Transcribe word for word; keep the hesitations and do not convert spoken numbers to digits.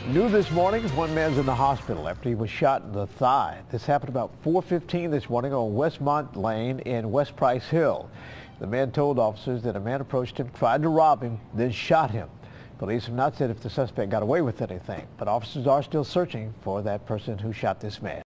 New this morning, one man's in the hospital after he was shot in the thigh. This happened about four fifteen this morning on Westmont Lane in West Price Hill. The man told officers that a man approached him, tried to rob him, then shot him. Police have not said if the suspect got away with anything, but officers are still searching for that person who shot this man.